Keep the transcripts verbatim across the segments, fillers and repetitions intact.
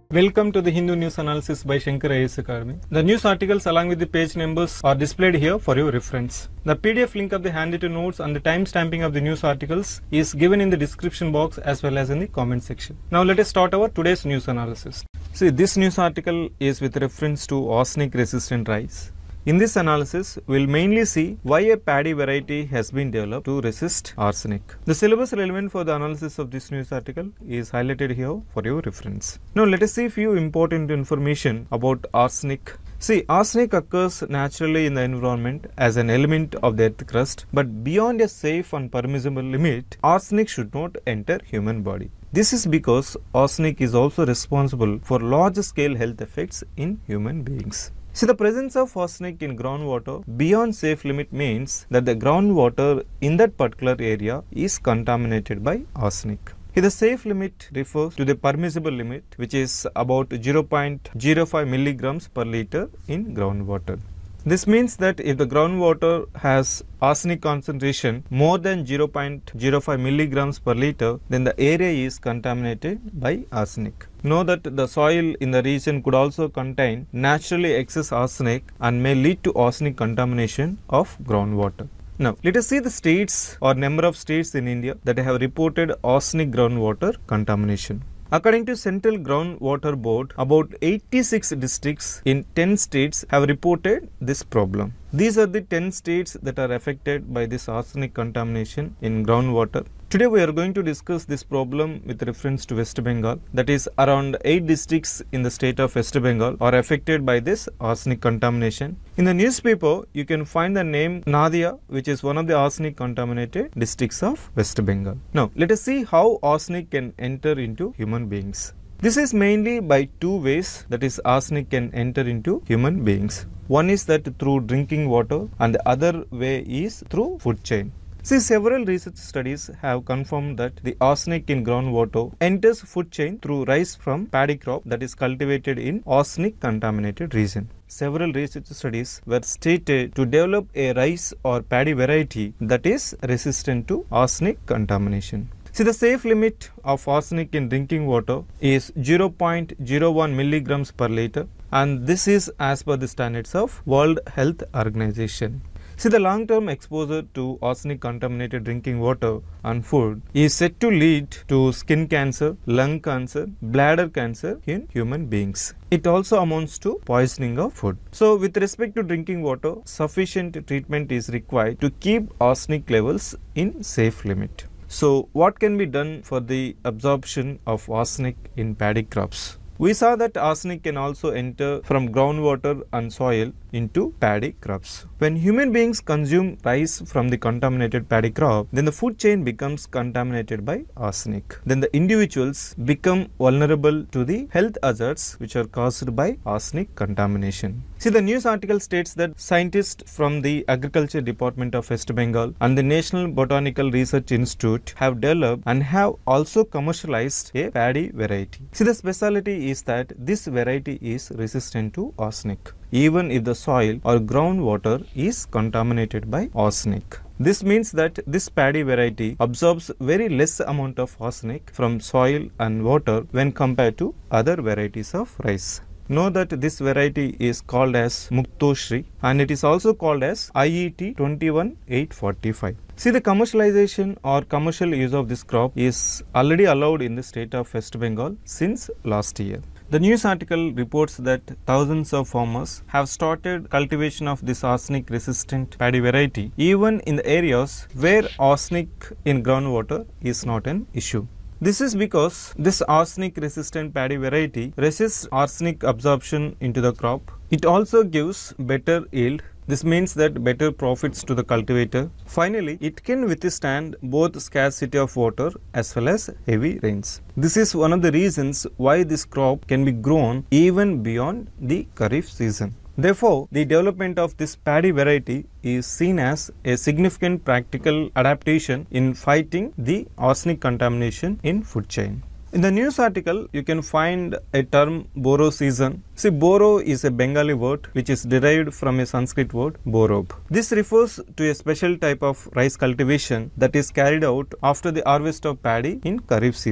Welcome to the Hindu News Analysis by Shankar I A S Academy. The news articles along with the page numbers are displayed here for your reference. The P D F link of the handwritten notes and the time stamping of the news articles is given in the description box as well as in the comment section. Now let us start our today's news analysis. See, this news article is with reference to arsenic resistant rice. In this analysis, we will mainly see why a paddy variety has been developed to resist arsenic. The syllabus relevant for the analysis of this news article is highlighted here for your reference. Now let us see a few important information about arsenic. See, arsenic occurs naturally in the environment as an element of the earth crust, but beyond a safe and permissible limit, arsenic should not enter human body. This is because arsenic is also responsible for large-scale health effects in human beings. See, the presence of arsenic in groundwater beyond safe limit means that the groundwater in that particular area is contaminated by arsenic. Here the safe limit refers to the permissible limit, which is about zero point zero five milligrams per liter in groundwater. This means that if the groundwater has arsenic concentration more than zero point zero five milligrams per liter, then the area is contaminated by arsenic. Know that the soil in the region could also contain naturally excess arsenic and may lead to arsenic contamination of groundwater. Now, let us see the states or number of states in India that have reported arsenic groundwater contamination. According to Central Groundwater Board, about eighty-six districts in ten states have reported this problem. These are the ten states that are affected by this arsenic contamination in groundwater. Today we are going to discuss this problem with reference to West Bengal. That is, around eight districts in the state of West Bengal are affected by this arsenic contamination. In the newspaper, you can find the name Nadia, which is one of the arsenic contaminated districts of West Bengal. Now, let us see how arsenic can enter into human beings. This is mainly by two ways that is arsenic can enter into human beings. One is that through drinking water and the other way is through food chain. See, several research studies have confirmed that the arsenic in groundwater enters food chain through rice from paddy crop that is cultivated in arsenic contaminated region. Several research studies were stated to develop a rice or paddy variety that is resistant to arsenic contamination. See, the safe limit of arsenic in drinking water is zero point zero one milligrams per liter, and this is as per the standards of World Health Organization. See, the long-term exposure to arsenic contaminated drinking water and food is said to lead to skin cancer, lung cancer, bladder cancer in human beings. It also amounts to poisoning of food. So, with respect to drinking water, sufficient treatment is required to keep arsenic levels in safe limit. So, what can be done for the absorption of arsenic in paddy crops? We saw that arsenic can also enter from groundwater and soil into paddy crops. When human beings consume rice from the contaminated paddy crop, then the food chain becomes contaminated by arsenic. Then the individuals become vulnerable to the health hazards which are caused by arsenic contamination. See, the news article states that scientists from the Agriculture Department of West Bengal and the National Botanical Research Institute have developed and have also commercialized a paddy variety. See, the specialty is that this variety is resistant to arsenic, even if the soil or groundwater is contaminated by arsenic. This means that this paddy variety absorbs very less amount of arsenic from soil and water when compared to other varieties of rice. Know that this variety is called as Muktoshri and it is also called as I E T two one eight four five. See, the commercialization or commercial use of this crop is already allowed in the state of West Bengal since last year. The news article reports that thousands of farmers have started cultivation of this arsenic resistant paddy variety even in the areas where arsenic in groundwater is not an issue. This is because this arsenic resistant paddy variety resists arsenic absorption into the crop. It also gives better yield. This means that better profits to the cultivator. Finally, it can withstand both scarcity of water as well as heavy rains. This is one of the reasons why this crop can be grown even beyond the Kharif season. Therefore, the development of this paddy variety is seen as a significant practical adaptation in fighting the arsenic contamination in food chain. In the news article, you can find a term boro season. See, boro is a Bengali word which is derived from a Sanskrit word borob. This refers to a special type of rice cultivation that is carried out after the harvest of paddy in Kharif season.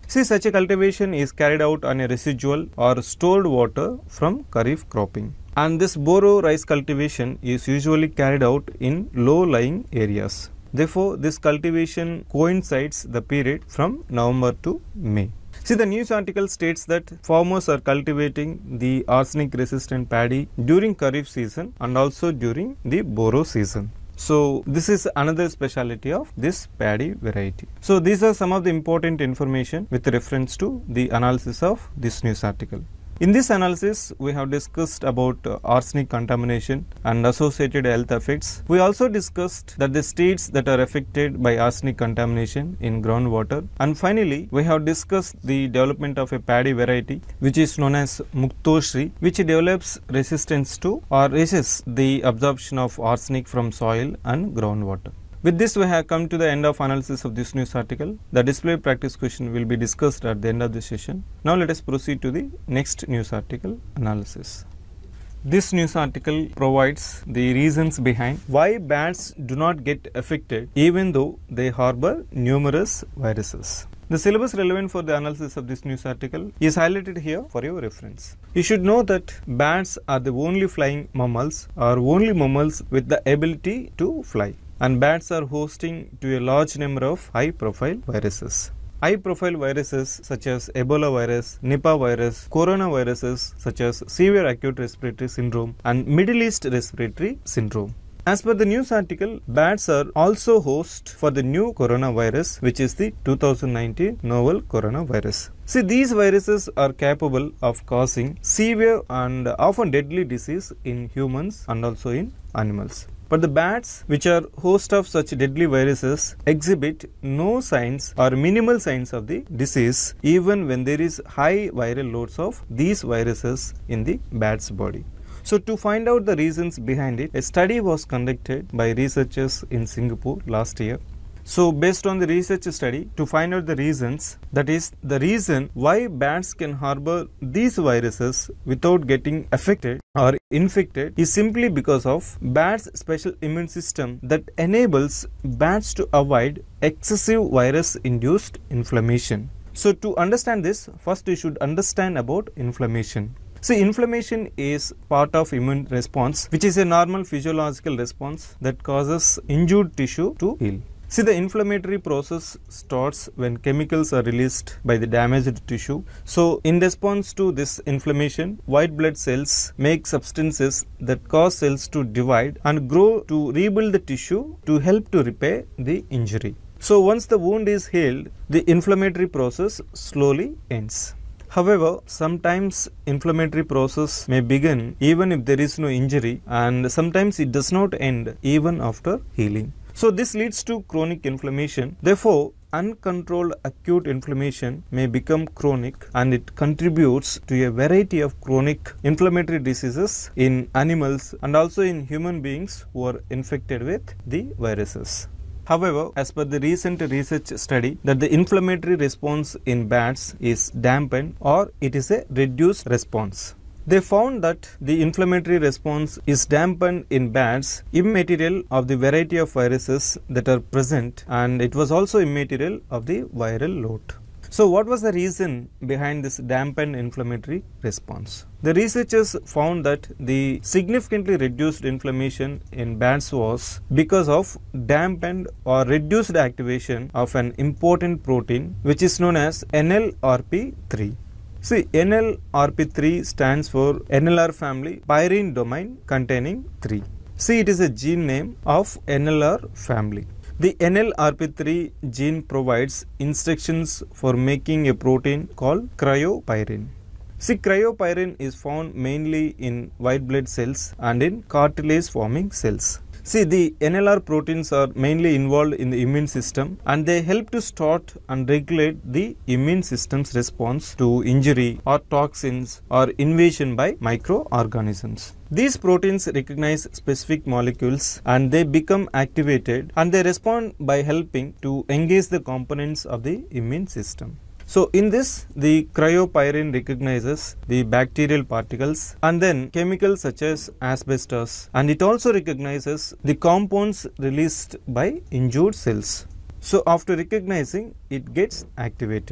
See, such a cultivation is carried out on a residual or stored water from kharif cropping. And this boro rice cultivation is usually carried out in low-lying areas. Therefore, this cultivation coincides the period from November to May. See, the news article states that farmers are cultivating the arsenic-resistant paddy during kharif season and also during the boro season. So, this is another speciality of this paddy variety. So, these are some of the important information with reference to the analysis of this news article. In this analysis, we have discussed about uh, arsenic contamination and associated health effects. We also discussed that the states that are affected by arsenic contamination in groundwater. And finally, we have discussed the development of a paddy variety which is known as Muktoshri, which develops resistance to or resists the absorption of arsenic from soil and groundwater. With this, we have come to the end of analysis of this news article. The displayed practice question will be discussed at the end of the session. Now, let us proceed to the next news article analysis. This news article provides the reasons behind why bats do not get affected even though they harbor numerous viruses. The syllabus relevant for the analysis of this news article is highlighted here for your reference. You should know that bats are the only flying mammals or only mammals with the ability to fly. And bats are hosting to a large number of high-profile viruses. High-profile viruses such as Ebola virus, Nipah virus, coronaviruses such as severe acute respiratory syndrome and Middle East respiratory syndrome. As per the news article, bats are also host for the new coronavirus, which is the two thousand nineteen novel coronavirus. See, these viruses are capable of causing severe and often deadly disease in humans and also in animals. But the bats, which are host of such deadly viruses, exhibit no signs or minimal signs of the disease even when there is high viral loads of these viruses in the bat's body. So, to find out the reasons behind it, a study was conducted by researchers in Singapore last year. So, based on the research study, to find out the reasons, that is the reason why bats can harbor these viruses without getting affected or infected is simply because of bats' special immune system that enables bats to avoid excessive virus-induced inflammation. So, to understand this, first you should understand about inflammation. See, inflammation is part of immune response, which is a normal physiological response that causes injured tissue to heal. See, the inflammatory process starts when chemicals are released by the damaged tissue. So, in response to this inflammation, white blood cells make substances that cause cells to divide and grow to rebuild the tissue to help to repair the injury. So, once the wound is healed, the inflammatory process slowly ends. However, sometimes inflammatory process may begin even if there is no injury, and sometimes it does not end even after healing. So, this leads to chronic inflammation. Therefore, uncontrolled acute inflammation may become chronic, and it contributes to a variety of chronic inflammatory diseases in animals and also in human beings who are infected with the viruses. However, as per the recent research study, that the inflammatory response in bats is dampened or it is a reduced response. They found that the inflammatory response is dampened in bats immaterial of the variety of viruses that are present, and it was also immaterial of the viral load. So, what was the reason behind this dampened inflammatory response? The researchers found that the significantly reduced inflammation in bats was because of dampened or reduced activation of an important protein which is known as N L R P three. See, N L R P three stands for N L R family pyrene domain containing three. See, it is a gene name of N L R family. The N L R P three gene provides instructions for making a protein called cryopyrin. See, cryopyrin is found mainly in white blood cells and in cartilage forming cells. See, the N L R proteins are mainly involved in the immune system, and they help to start and regulate the immune system's response to injury or toxins or invasion by microorganisms. These proteins recognize specific molecules and they become activated, and they respond by helping to engage the components of the immune system. So, in this, the cryopyrin recognizes the bacterial particles and then chemicals such as asbestos, and it also recognizes the compounds released by injured cells. So, after recognizing, it gets activated.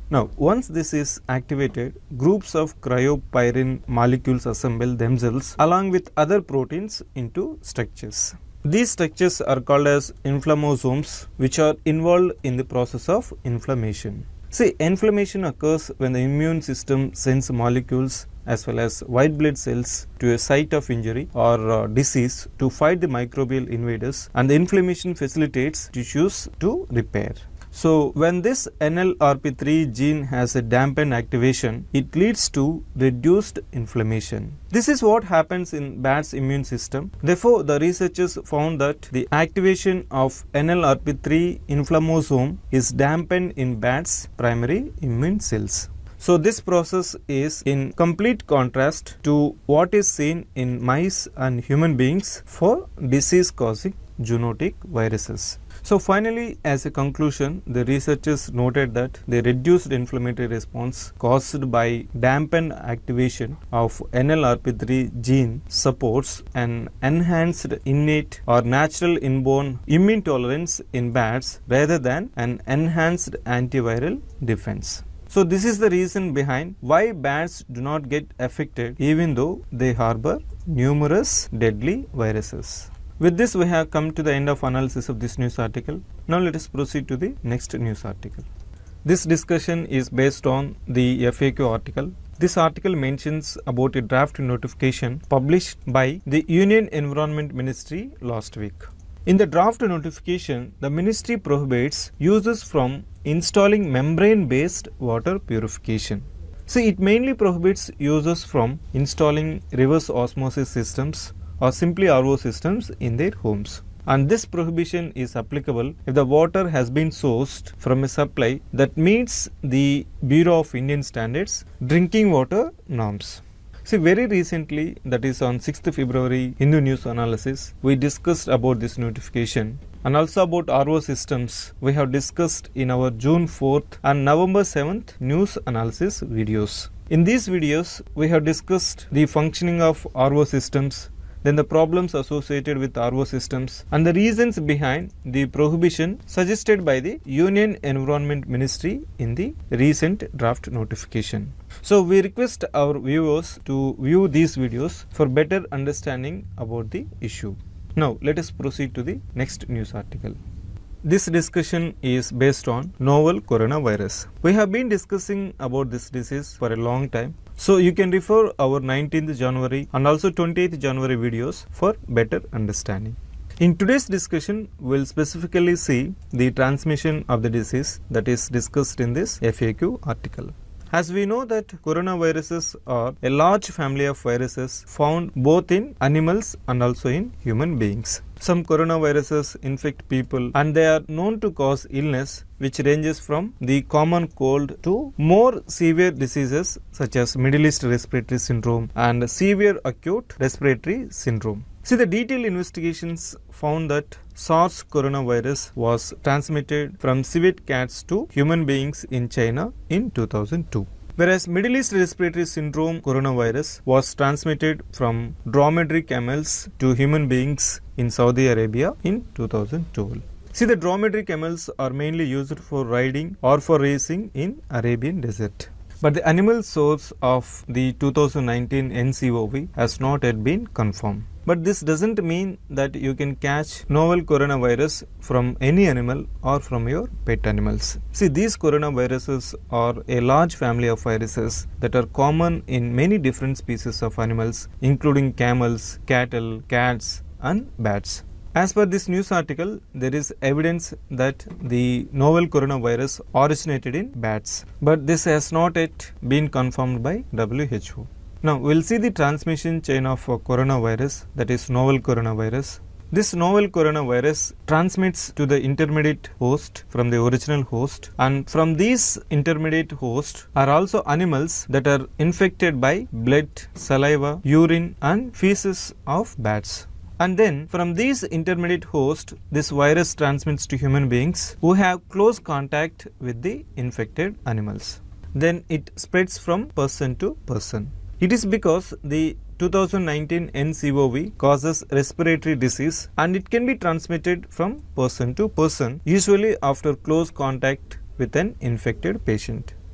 Now, once this is activated, groups of cryopyrin molecules assemble themselves along with other proteins into structures. These structures are called as inflammasomes, which are involved in the process of inflammation. See, inflammation occurs when the immune system sends molecules as well as white blood cells to a site of injury or uh, disease to fight the microbial invaders, and the inflammation facilitates tissues to repair. So, when this N L R P three gene has a dampened activation, it leads to reduced inflammation. This is what happens in bat's immune system. Therefore, the researchers found that the activation of N L R P three inflammasome is dampened in bats' primary immune cells. So, this process is in complete contrast to what is seen in mice and human beings for disease-causing zoonotic viruses. So, finally, as a conclusion, the researchers noted that the reduced inflammatory response caused by dampened activation of N L R P three gene supports an enhanced innate or natural inborn immune tolerance in bats rather than an enhanced antiviral defense. So, this is the reason behind why bats do not get affected even though they harbor numerous deadly viruses. With this, we have come to the end of analysis of this news article. Now, let us proceed to the next news article. This discussion is based on the F A Q article. This article mentions about a draft notification published by the Union Environment Ministry last week. In the draft notification, the ministry prohibits users from installing membrane-based water purification. See, it mainly prohibits users from installing reverse osmosis systems or simply R O systems in their homes. And this prohibition is applicable if the water has been sourced from a supply that meets the Bureau of Indian Standards drinking water norms. See, very recently, that is on sixth February Hindu News Analysis, we discussed about this notification, and also about R O systems we have discussed in our June fourth and November seventh news analysis videos. In these videos, we have discussed the functioning of R O systems, then the problems associated with R O systems, and the reasons behind the prohibition suggested by the Union Environment Ministry in the recent draft notification. So, we request our viewers to view these videos for better understanding about the issue. Now, let us proceed to the next news article. This discussion is based on novel coronavirus. We have been discussing about this disease for a long time. So, you can refer our nineteenth January and also twentieth January videos for better understanding. In today's discussion, we will specifically see the transmission of the disease that is discussed in this F A Q article. As we know that coronaviruses are a large family of viruses found both in animals and also in human beings. Some coronaviruses infect people and they are known to cause illness which ranges from the common cold to more severe diseases such as Middle East Respiratory Syndrome and severe acute respiratory syndrome. See, the detailed investigations found that SARS coronavirus was transmitted from civet cats to human beings in China in two thousand two. Whereas Middle East Respiratory Syndrome coronavirus was transmitted from dromedary camels to human beings in Saudi Arabia in two thousand twelve. See, the dromedary camels are mainly used for riding or for racing in Arabian desert. But the animal source of the two thousand nineteen N C O V has not yet been confirmed. But this doesn't mean that you can catch novel coronavirus from any animal or from your pet animals. See, these coronaviruses are a large family of viruses that are common in many different species of animals, including camels, cattle, cats, and bats. As per this news article, there is evidence that the novel coronavirus originated in bats, but this has not yet been confirmed by W H O. Now, we will see the transmission chain of uh, coronavirus, that is novel coronavirus. This novel coronavirus transmits to the intermediate host from the original host, and from these intermediate hosts are also animals that are infected by blood, saliva, urine and feces of bats. And then from these intermediate hosts, this virus transmits to human beings who have close contact with the infected animals. Then it spreads from person to person. It is because the two thousand nineteen N C O V causes respiratory disease and it can be transmitted from person to person, usually after close contact with an infected patient.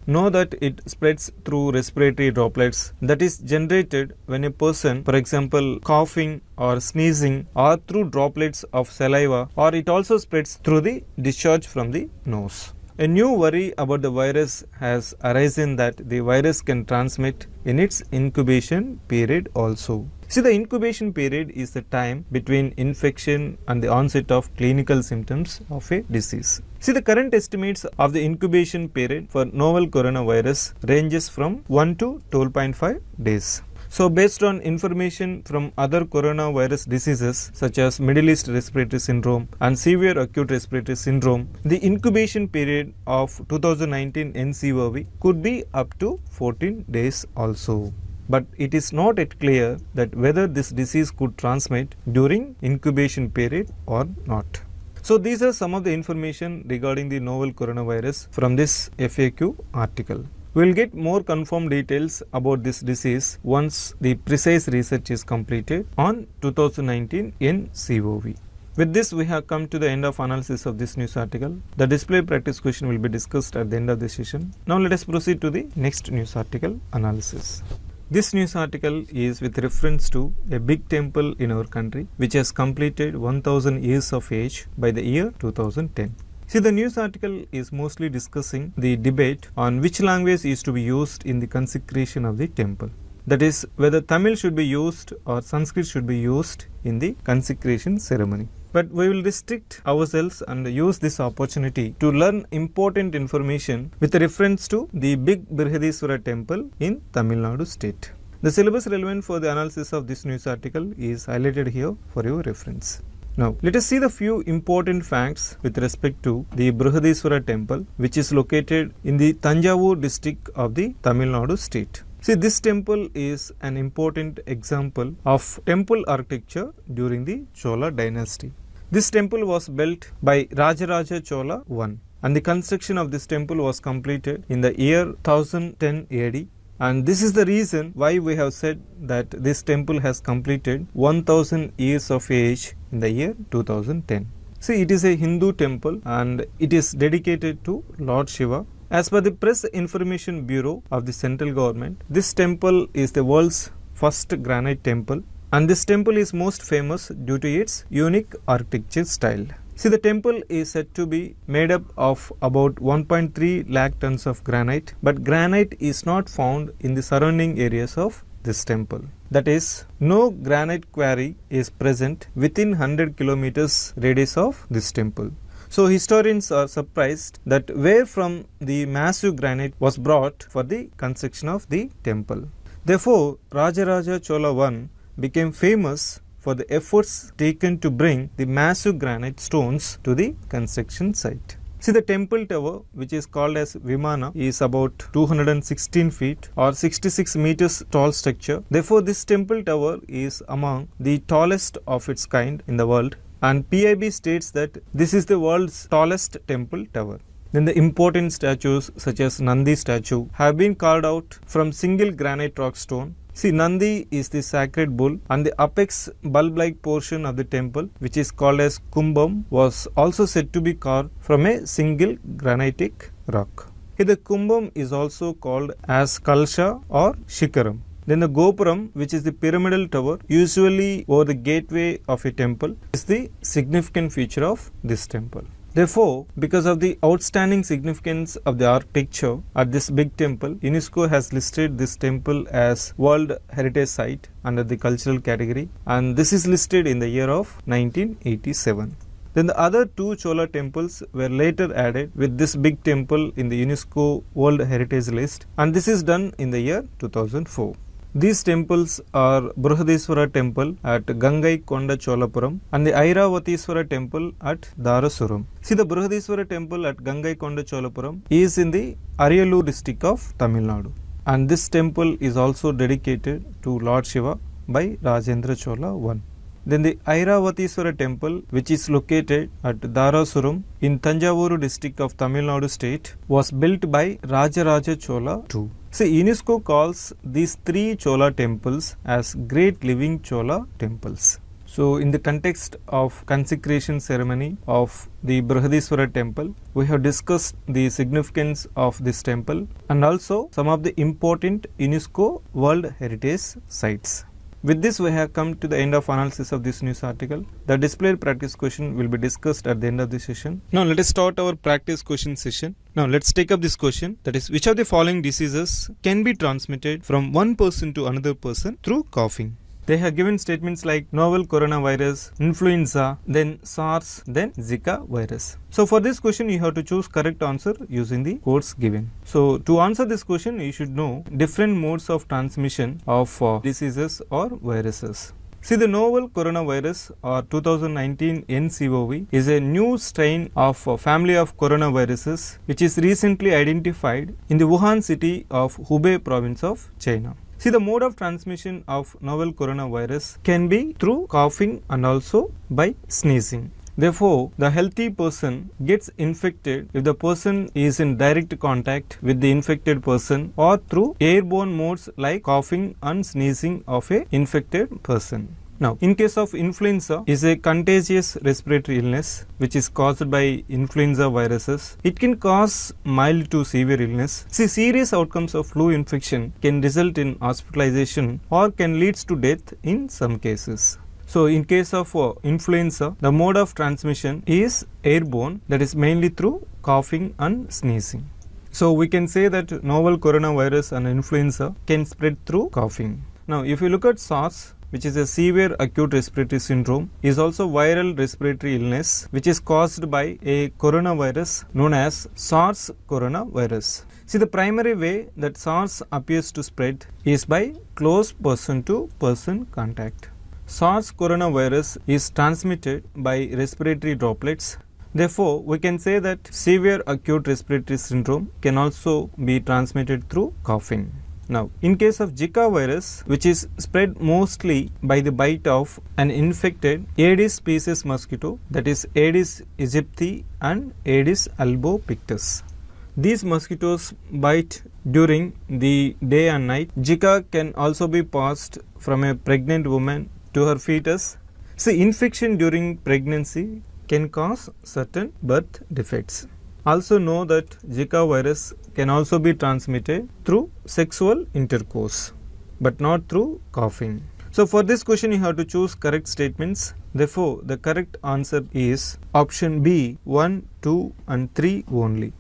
know that it spreads through respiratory droplets that is generated when a person, for example, coughing or sneezing, or through droplets of saliva, or it also spreads through the discharge from the nose. A new worry about the virus has arisen that the virus can transmit in its incubation period also. See, the incubation period is the time between infection and the onset of clinical symptoms of a disease. See, the current estimates of the incubation period for novel coronavirus ranges from one to twelve point five days. So, based on information from other coronavirus diseases such as Middle East Respiratory Syndrome and Severe Acute Respiratory Syndrome, the incubation period of two thousand nineteen N C O V could be up to fourteen days also. But it is not yet clear that whether this disease could transmit during incubation period or not. So, these are some of the information regarding the novel coronavirus from this F A Q article. We will get more confirmed details about this disease once the precise research is completed on two thousand nineteen N C O V. With this, we have come to the end of analysis of this news article. The display practice question will be discussed at the end of the session. Now, let us proceed to the next news article analysis. This news article is with reference to a big temple in our country which has completed one thousand years of age by the year two thousand ten. See, the news article is mostly discussing the debate on which language is to be used in the consecration of the temple. That is, whether Tamil should be used or Sanskrit should be used in the consecration ceremony. But we will restrict ourselves and use this opportunity to learn important information with reference to the big Brihadiswara temple in Tamil Nadu state. The syllabus relevant for the analysis of this news article is highlighted here for your reference. Now, let us see the few important facts with respect to the Brihadiswara temple, which is located in the Tanjavur district of the Tamil Nadu state. See, this temple is an important example of temple architecture during the Chola dynasty. This temple was built by Rajaraja Chola the First, and the construction of this temple was completed in the year one thousand ten A D. And this is the reason why we have said that this temple has completed one thousand years of age in the year two thousand ten. See, it is a Hindu temple and it is dedicated to Lord Shiva. As per the Press Information Bureau of the central government, this temple is the world's first granite temple, and this temple is most famous due to its unique architecture style. See, the temple is said to be made up of about one point three lakh tons of granite, but granite is not found in the surrounding areas of this temple. That is, no granite quarry is present within one hundred kilometers radius of this temple. So, historians are surprised that where from the massive granite was brought for the construction of the temple. Therefore, Rajaraja Chola the First became famous for the efforts taken to bring the massive granite stones to the construction site. See, the temple tower, which is called as Vimana, is about two hundred sixteen feet or sixty-six meters tall structure. Therefore, this temple tower is among the tallest of its kind in the world, and P I B states that this is the world's tallest temple tower. Then the important statues such as Nandi statue have been carved out from single granite rock stone. See, Nandi is the sacred bull, and the apex bulb-like portion of the temple, which is called as Kumbam, was also said to be carved from a single granitic rock. Here the Kumbam is also called as Kalsha or Shikaram. Then the Gopuram, which is the pyramidal tower, usually over the gateway of a temple, is the significant feature of this temple. Therefore, because of the outstanding significance of the architecture at this big temple, UNESCO has listed this temple as World Heritage Site under the cultural category, and this is listed in the year of nineteen eighty-seven. Then the other two Chola temples were later added with this big temple in the UNESCO World Heritage list, and this is done in the year two thousand four. These temples are Brihadiswara temple at Gangai Konda Cholapuram and the Airavateswara temple at Darasuram. See, the Brihadiswara temple at Gangai Konda Cholapuram is in the Ariyalur district of Tamil Nadu, and this temple is also dedicated to Lord Shiva by Rajendra Chola the First. Then the Airavateswara temple, which is located at Darasuram in Tanjavur district of Tamil Nadu state, was built by Rajaraja Chola the Second. See, UNESCO calls these three Chola temples as Great Living Chola temples. So in the context of consecration ceremony of the Brihadiswara temple, we have discussed the significance of this temple and also some of the important UNESCO World Heritage Sites. With this, we have come to the end of analysis of this news article. The displayed practice question will be discussed at the end of the session. Now let us start our practice question session. Now let's take up this question, that is, which of the following diseases can be transmitted from one person to another person through coughing? They have given statements like novel coronavirus, influenza, then SARS, then Zika virus. So for this question, you have to choose correct answer using the codes given. So to answer this question, you should know different modes of transmission of uh, diseases or viruses. See, the novel coronavirus or two thousand nineteen N C O V is a new strain of a family of coronaviruses which is recently identified in the Wuhan city of Hubei province of China. See, the mode of transmission of novel coronavirus can be through coughing and also by sneezing. Therefore, the healthy person gets infected if the person is in direct contact with the infected person or through airborne modes like coughing and sneezing of a infected person. Now, in case of influenza, is a contagious respiratory illness which is caused by influenza viruses. It can cause mild to severe illness. See, serious outcomes of flu infection can result in hospitalization or can lead to death in some cases. So, in case of uh, influenza, the mode of transmission is airborne, that is mainly through coughing and sneezing. So, we can say that novel coronavirus and influenza can spread through coughing. Now, if you look at SARS, which is a severe acute respiratory syndrome, is also viral respiratory illness which is caused by a coronavirus known as SARS coronavirus. See, the primary way that SARS appears to spread is by close person to person contact. SARS coronavirus is transmitted by respiratory droplets. Therefore, we can say that severe acute respiratory syndrome can also be transmitted through coughing. Now, in case of Zika virus, which is spread mostly by the bite of an infected Aedes species mosquito, that is Aedes aegypti and Aedes albopictus. These mosquitoes bite during the day and night. Zika can also be passed from a pregnant woman to her fetus. See, infection during pregnancy can cause certain birth defects. Also know that Zika virus can also be transmitted through sexual intercourse, but not through coughing. So for this question, you have to choose correct statements. Therefore, the correct answer is option B, one, two and three only.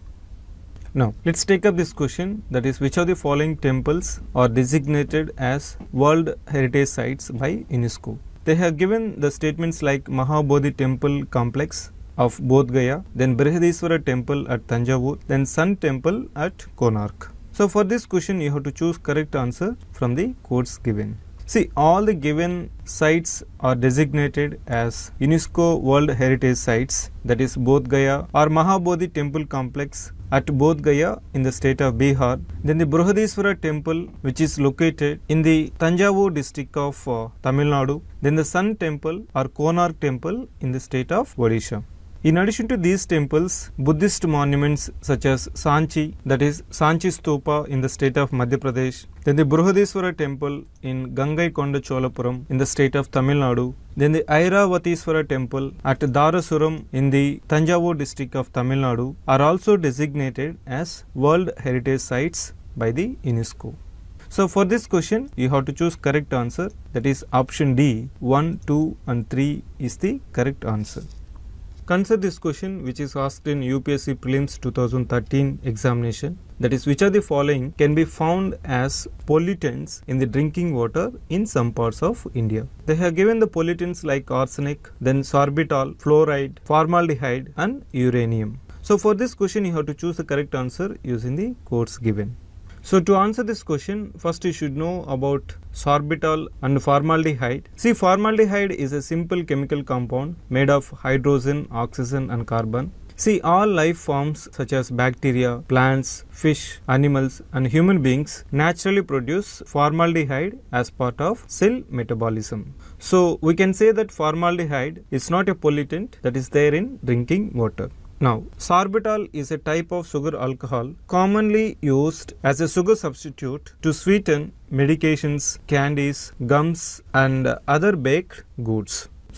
Now, let's take up this question, that is, which of the following temples are designated as World Heritage Sites by UNESCO? They have given the statements like Mahabodhi Temple Complex of Bodh Gaya, then Brihadiswara Temple at Tanjavur, then Sun Temple at Konark. So for this question, you have to choose correct answer from the codes given. See, all the given sites are designated as UNESCO World Heritage Sites, that is Bodh Gaya or Mahabodhi Temple Complex at Bodh Gaya in the state of Bihar. Then the Brihadiswara Temple, which is located in the Tanjavur district of uh, Tamil Nadu. Then the Sun Temple or Konark Temple in the state of Odisha. In addition to these temples, Buddhist monuments such as Sanchi, that is Sanchi Stupa in the state of Madhya Pradesh, then the Brihadiswara Temple in Gangaikonda Cholapuram in the state of Tamil Nadu, then the Airavateswara Temple at Darasuram in the Tanjavur district of Tamil Nadu are also designated as World Heritage Sites by the UNESCO. So for this question, you have to choose correct answer, that is option D, one, two and three is the correct answer. Consider this question which is asked in U P S C Prelims two thousand thirteen examination, that is, which of the following can be found as pollutants in the drinking water in some parts of India. They have given the pollutants like arsenic, then sorbitol, fluoride, formaldehyde and uranium. So for this question, you have to choose the correct answer using the codes given. So to answer this question, first you should know about sorbitol and formaldehyde. See, formaldehyde is a simple chemical compound made of hydrogen, oxygen and carbon. See, all life forms such as bacteria, plants, fish, animals and human beings naturally produce formaldehyde as part of cell metabolism. So we can say that formaldehyde is not a pollutant that is there in drinking water. Now, sorbitol is a type of sugar alcohol commonly used as a sugar substitute to sweeten medications, candies, gums and other baked goods.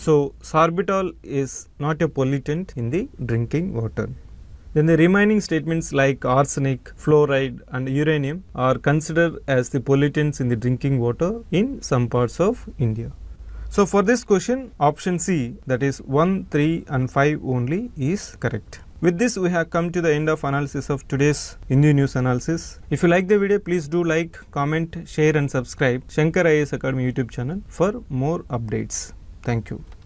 So sorbitol is not a pollutant in the drinking water. Then the remaining statements like arsenic, fluoride and uranium are considered as the pollutants in the drinking water in some parts of India. So for this question, option C, that is one, three and five only is correct. With this, we have come to the end of analysis of today's Hindu news analysis. If you like the video, please do like, comment, share and subscribe Shankar I A S Academy YouTube channel for more updates. Thank you.